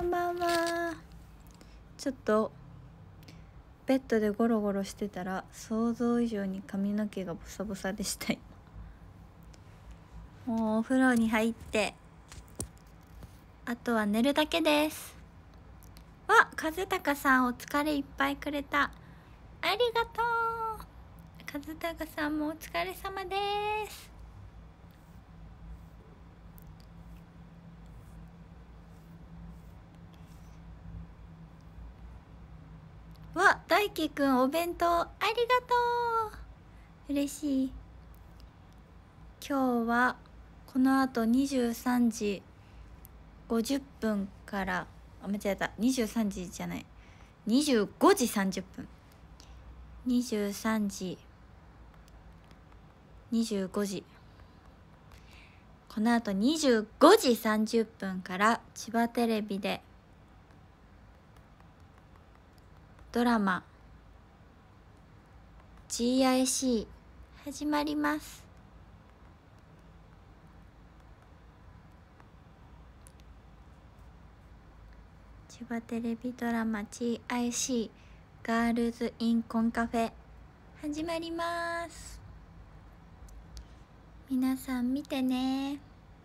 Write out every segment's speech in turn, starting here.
こんばんは。ちょっとベッドでゴロゴロしてたら想像以上に髪の毛がボサボサでした。もうお風呂に入ってあとは寝るだけです。和孝さんお疲れいっぱいくれた。ありがとう。和孝さんもお疲れ様です。わ、大輝くんお弁当ありがとう。嬉しい。今日はこのあと23時50分から間違えた、23時じゃない、25時30分、23時25時、このあと25時30分から千葉テレビでドラマ GIC 始まります。千葉テレビドラマ GIC ガールズインコンカフェ始まります。皆さん見てね。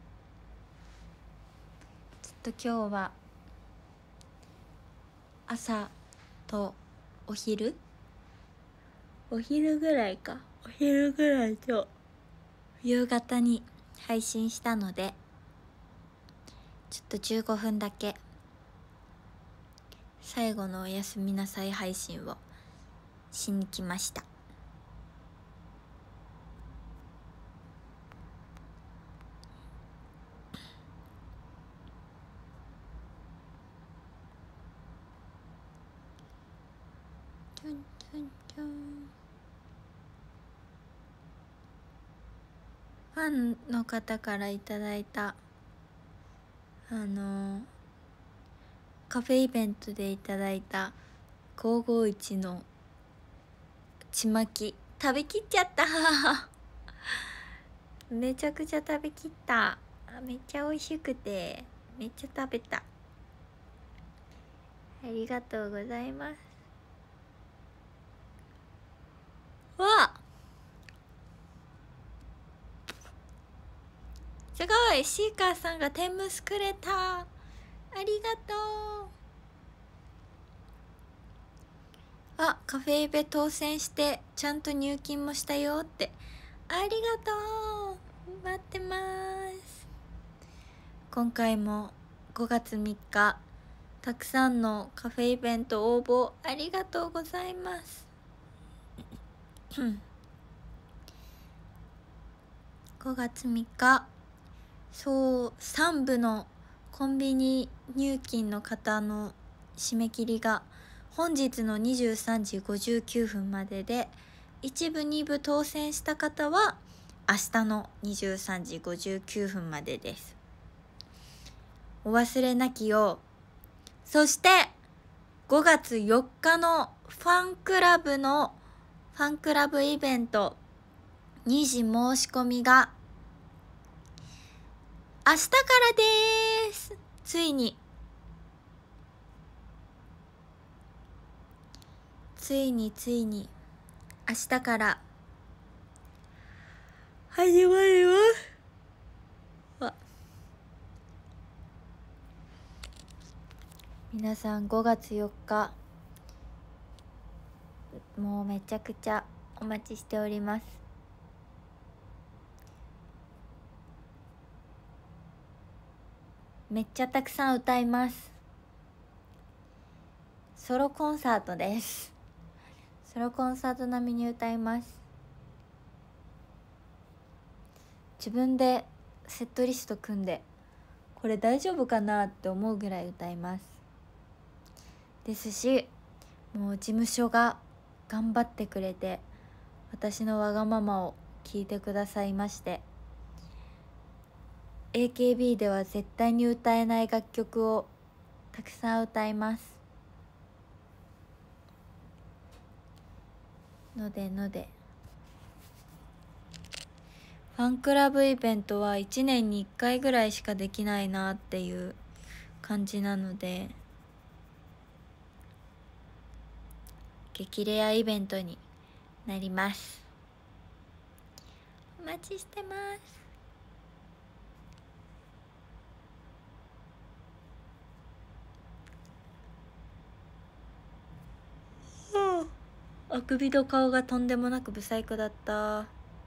ちょっと今日は朝とお昼ぐらいか、お昼ぐらいと夕方に配信したので、ちょっと15分だけ最後のおやすみなさい配信をしに来ました。ファンの方からいただいたカフェイベントでいただいた551のちまき食べきっちゃっためちゃくちゃ食べきった。めっちゃ美味しくてめっちゃ食べた。ありがとうございます。わっ、すごい、シーカーさんが天むすくれた。ありがとう。あ、カフェイベ当選してちゃんと入金もしたよって。ありがとう、待ってます。今回も5月3日たくさんのカフェイベント応募ありがとうございます5月3日、そう3部のコンビニ入金の方の締め切りが本日の23時59分までで、1部2部当選した方は明日の23時59分までです。お忘れなきよう。そして5月4日のファンクラブイベント2時申し込みが明日からです。ついに明日から始まります。皆さん5月4日もうめちゃくちゃお待ちしております。めっちゃたくさん歌います。ソロコンサートです。ソロコンサート並みに歌います。自分でセットリスト組んでこれ大丈夫かなって思うぐらい歌います。ですし、もう事務所が頑張ってくれて私のわがままを聞いてくださいまして、 AKB では絶対に歌えない楽曲をたくさん歌いますのでファンクラブイベントは1年に1回ぐらいしかできないなっていう感じなので、激レアイベントになります。お待ちしてます。あくびと顔がとんでもなくブサイクだった。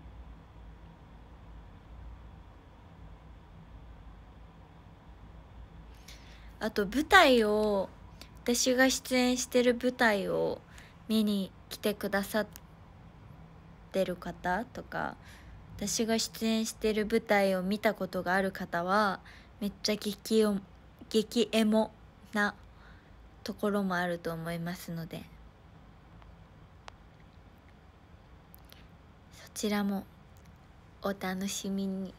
あと舞台を、私が出演してる舞台を見に来てくださってる方とか、私が出演してる舞台を見たことがある方はめっちゃ激エモなところもあると思いますので、そちらもお楽しみに。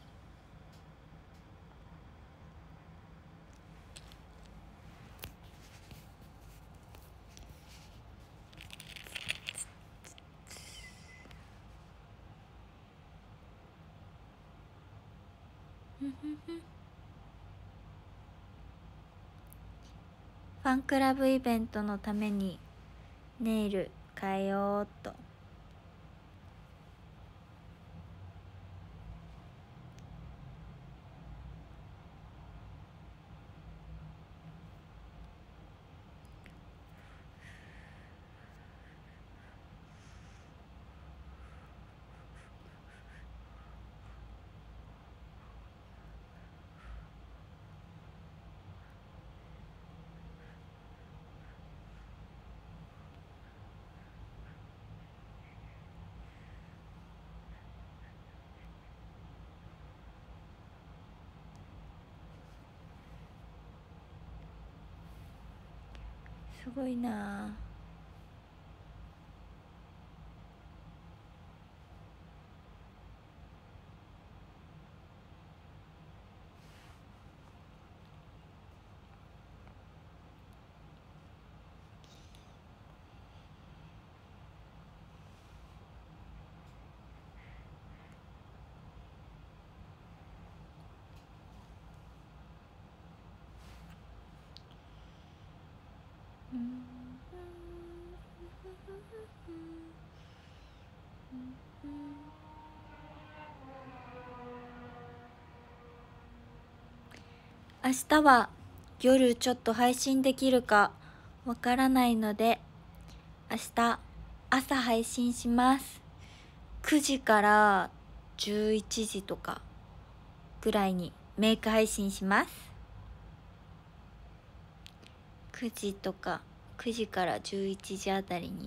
ファンクラブイベントのためにネイル変えようっと。すごいなあ。明日は夜ちょっと配信できるかわからないので、明日朝配信します。9時から11時とかぐらいにメイク配信します。9時とか9時から11時あたりに。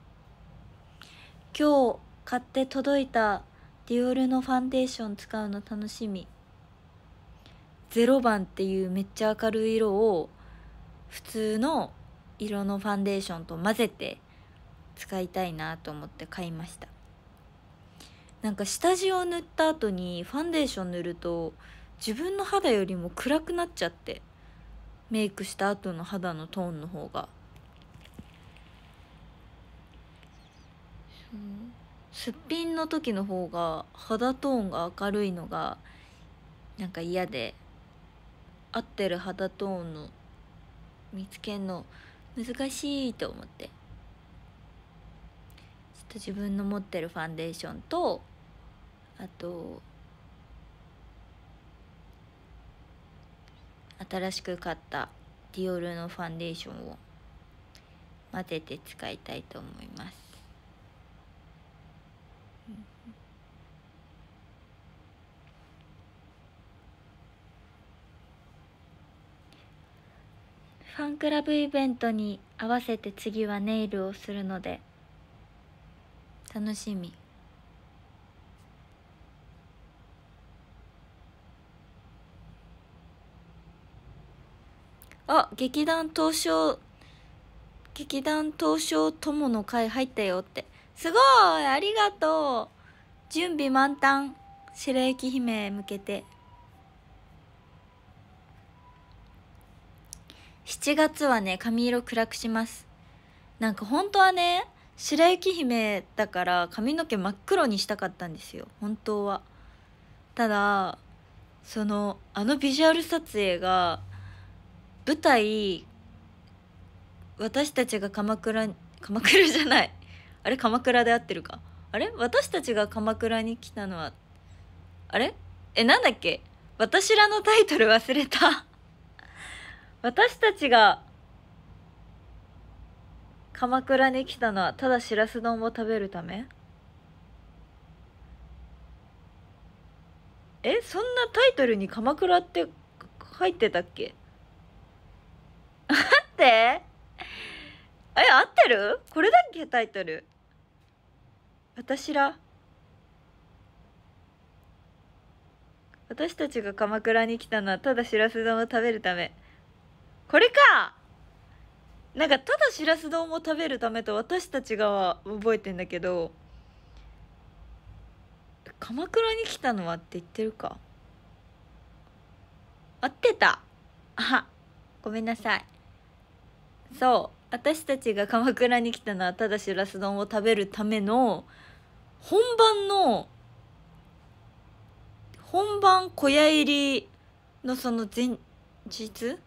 今日買って届いたディオールのファンデーション使うの楽しみ。0番っていうめっちゃ明るい色を普通の色のファンデーションと混ぜて使いたいなと思って買いました。なんか下地を塗った後にファンデーション塗ると自分の肌よりも暗くなっちゃって、メイクした後の肌のトーンの方が。すっぴんの時の方が肌トーンが明るいのがなんか嫌で、合ってる肌トーンの見つけんの難しいと思って、ちょっと自分の持ってるファンデーションと、あと新しく買ったディオールのファンデーションを混ぜて使いたいと思います。ファンクラブイベントに合わせて次はネイルをするので楽しみ。あ、劇団東証友の会入ったよって。すごい、ありがとう。準備満タン。白雪姫へ向けて。7月はね、髪色暗くします。なんか本当はね、白雪姫だから髪の毛真っ黒にしたかったんですよ、本当は。ただあのビジュアル撮影が舞台、私たちが鎌倉じゃない、あれ鎌倉で合ってるか、あれ私たちが鎌倉に来たのは、あれなんだっけ、私らのタイトル忘れた私たちが鎌倉に来たのはただしらす丼を食べるため。そんなタイトルに鎌倉って入ってたっけ待って、合ってる、これだっけタイトル。私たちが鎌倉に来たのはただしらす丼を食べるため、これか。なんかただしらす丼を食べるためと私たちがは覚えてんだけど、鎌倉に来たのはって言ってるか。合ってた。ごめんなさい。そう、私たちが鎌倉に来たのはただしらす丼を食べるための本番小屋入りのその前日、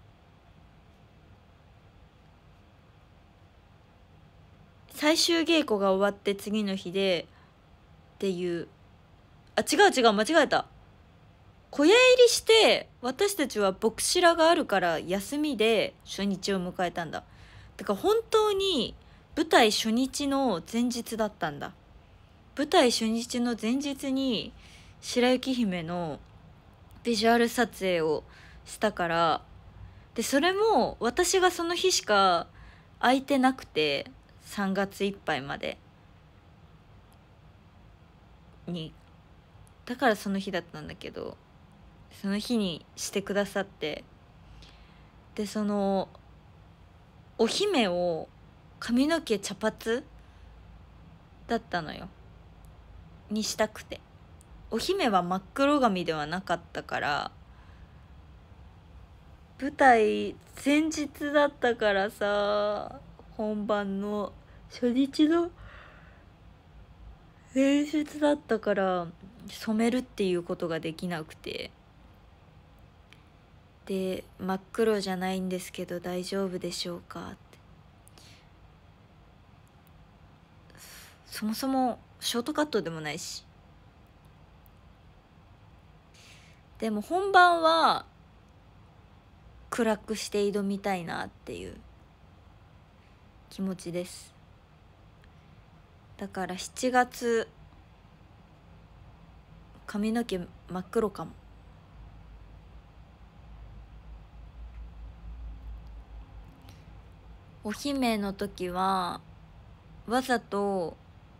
最終稽古が終わって次の日でっていう、違う間違えた。小屋入りして私たちはボクシラがあるから休みで初日を迎えたんだ。だから本当に舞台初日の前日だったんだ。舞台初日の前日に白雪姫のビジュアル撮影をしたから、でそれも私がその日しか空いてなくて、3月いっぱいまでに、だからその日だったんだけど、その日にしてくださって、でそのお姫を髪の毛茶髪だったのよにしたくて、お姫は真っ黒髪ではなかったから、舞台前日だったからさ、本番の初日の前日だったから染めるっていうことができなくて、で真っ黒じゃないんですけど大丈夫でしょうかって。そもそもショートカットでもないし、でも本番は暗くして挑みたいなっていう気持ちです。だから7月髪の毛真っ黒かも。お姫の時はわざと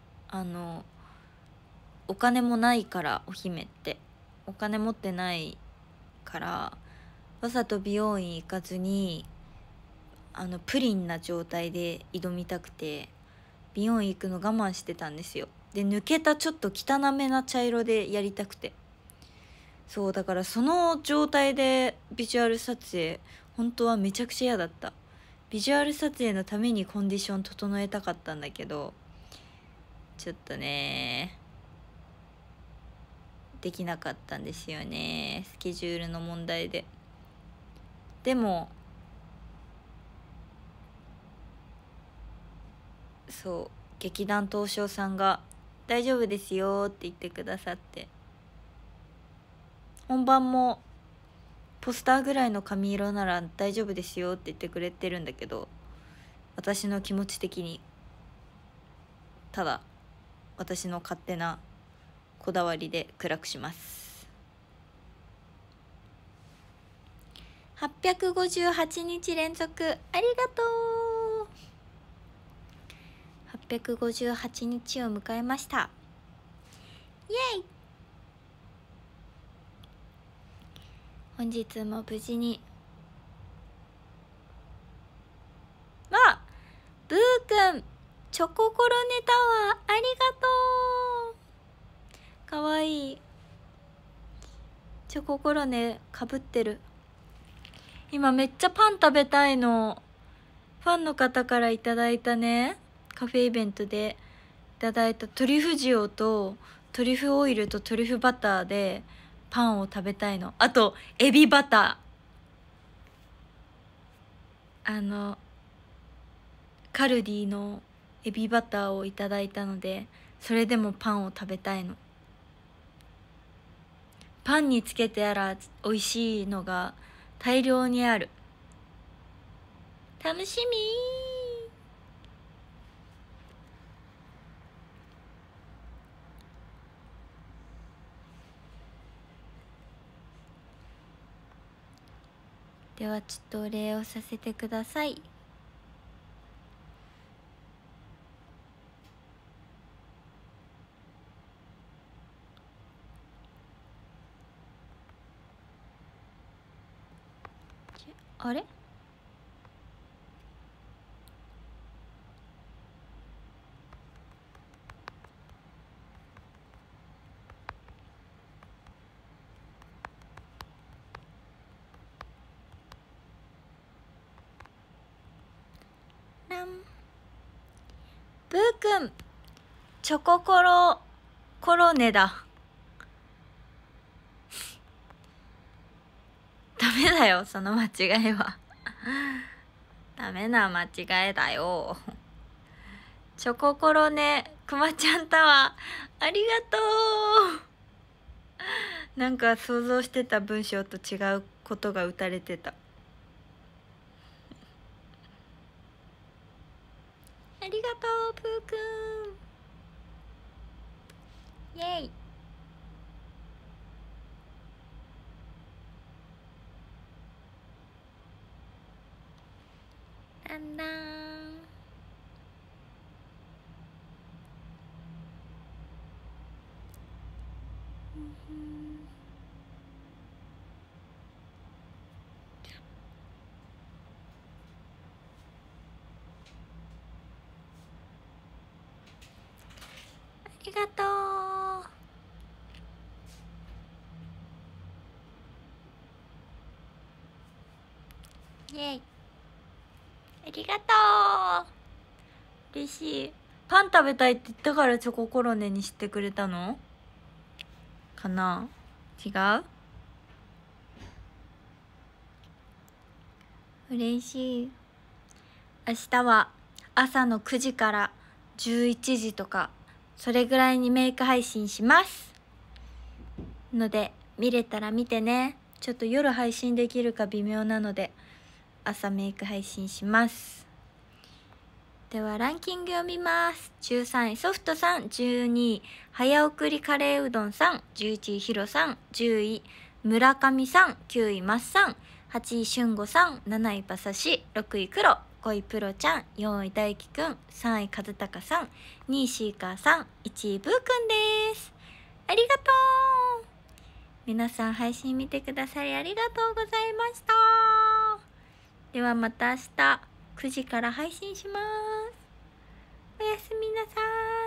お金もないから、お姫ってお金持ってないからわざと美容院行かずにプリンな状態で挑みたくて美容院行くの我慢してたんですよ。で抜けたちょっと汚めな茶色でやりたくて、そうだからその状態でビジュアル撮影本当はめちゃくちゃ嫌だった。ビジュアル撮影のためにコンディション整えたかったんだけど、ちょっとねできなかったんですよね、スケジュールの問題で。でもそう、劇団東証さんが「大丈夫ですよ」って言ってくださって、本番もポスターぐらいの髪色なら大丈夫ですよって言ってくれてるんだけど、私の気持ち的にただ私の勝手なこだわりで暗くします。858日連続ありがとう。858日を迎えました。イエイ。本日も無事に、ブーくんチョココロネタワーありがとう。かわいいチョココロネかぶってる。今めっちゃパン食べたいの。ファンの方からいただいたね、カフェイベントでいただいたトリュフ塩とトリュフオイルとトリュフバターでパンを食べたいの。あとエビバタカルディのエビバターをいただいたので、それでもパンを食べたいの。パンにつけてやら美味しいのが大量にある。楽しみではちょっとお礼をさせてください。あれ、ブーくん、チョココロネだ。ダメだよ、その間違いは。ダメな間違いだよ。チョココロネ、くまちゃんタワー、ありがとう。なんか想像してた文章と違うことが打たれてた。ありがとう、プーくん。イェイ。だんだん。ありがとう。イェイ。ありがとう。嬉しい。パン食べたいって言ったからチョココロネにしてくれたのかな。違う。嬉しい。明日は朝の9時から11時とかそれぐらいにメイク配信しますので、見れたら見てね。ちょっと夜配信できるか微妙なので朝メイク配信します。ではランキングを見ます。13位ソフトさん、12位早送りカレーうどんさん、11位ヒロさん、10位村上さん、9位マッさん、8位俊吾さん、7位馬刺し、6位黒、5位プロちゃん、4位大輝くん、3位和孝さん、2位シーカーさん、1位ブーくんです。ありがとう。皆さん配信見てくださりありがとうございました。ではまた明日9時から配信します。おやすみなさい。